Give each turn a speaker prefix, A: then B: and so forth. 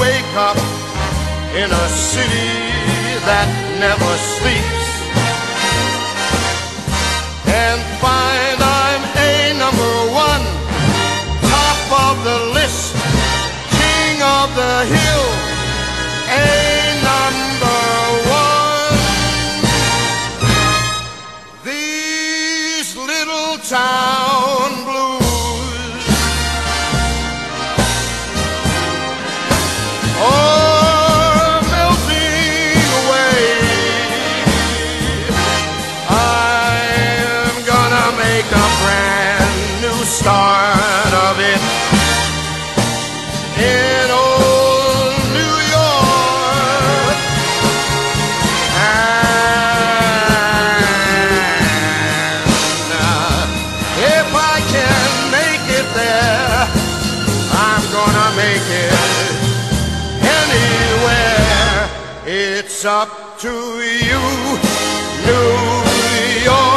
A: wake up in a city that never sleeps and find I'm a number one, top of the list, king of the hill, a number one. These little town blues, oh, melting away. I'm gonna make a brand new start of it in old New York. And if I can make it there, I'm gonna make it anywhere. It's up to you, New York.